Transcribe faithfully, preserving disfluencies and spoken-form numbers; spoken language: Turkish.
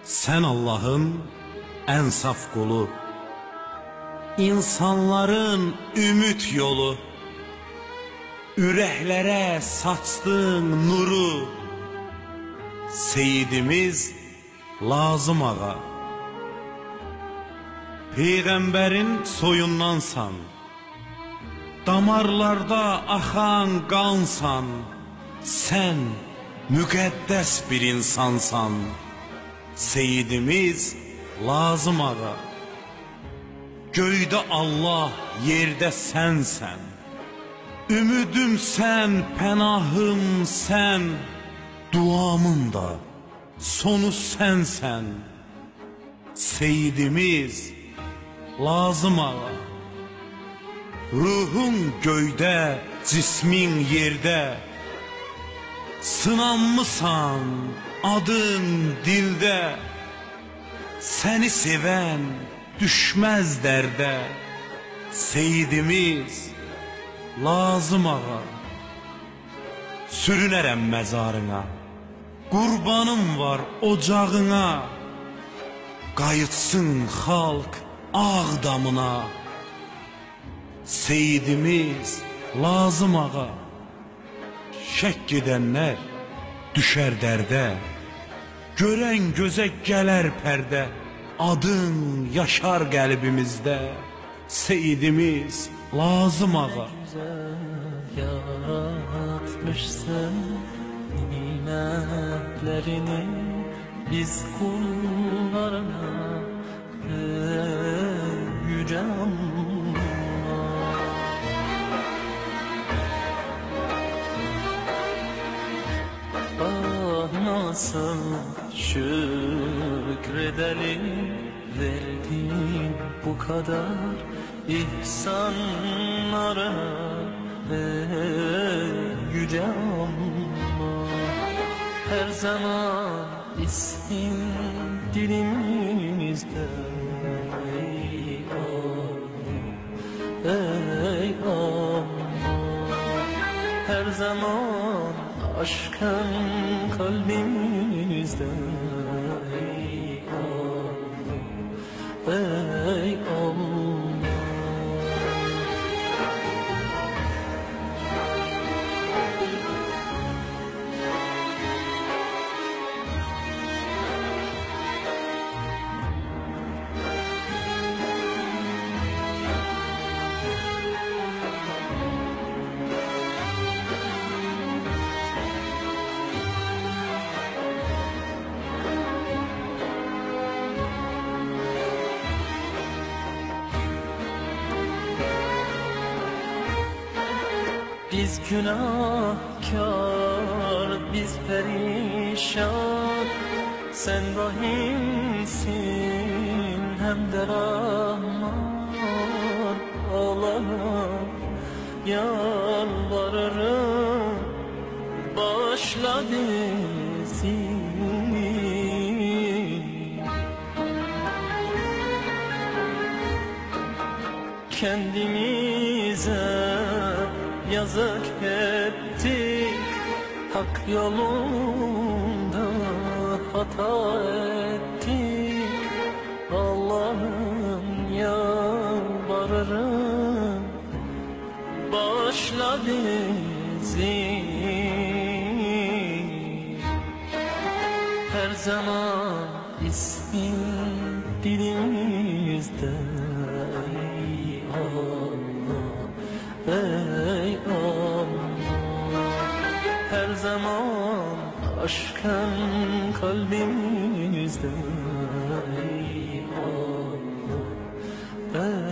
Sen Allah'ın en saf kulu, insanların ümit yolu, yüreklere saçtığın nuru, Seyyidimiz Lazım Ağa. Peygamberin soyundansan, damarlarda axan qansan, sen müqəddəs bir insansan, Seyyidimiz Lazım Ağa. Göydə Allah, yerdə sənsən, ümidim sən, pənahım sən, duamın da sonu sənsən, Seyyidimiz Lazım Ağa. Ruhun göydə, cismin yerdə, sınanmısan adın dildə, səni sevən düşməz dərdə, Seyyidimiz Lazım Ağa. Sürünərəm məzarına, qurbanım var ocağına, qayıtsın xalq Ağdamına, Seyyidimiz Lazım Ağa. Şək edənlər düşər dərdə, görən gözə gələr pərdə, adın yaşar qəlbimizdə, Seyyidimiz Lazım Ağa. Yaratmışsın nimetlerini biz kullarına, ey yüce Allah. Ah nasıl şükredelim, verdin bu kadar ihsanlarına, ey yüce Allah. Her zaman ismin dilimizde, ey Allah, ey Allah. Her zaman aşkın kalbimizde, ey Allah, ey Allah. Biz günahkar, biz perişan, sen rahimsin hem de Rahman. Allah'ım yalvarırım, bağışla bizi. Kendimize yazık ettik, hak yolunda hata ettik. Allah'ım yalvarırım, bağışla bizi. Her zaman ismin dilimizde, ey Allah, ey Allah. Her zaman aşkın kalbimizde, ey Allah, ey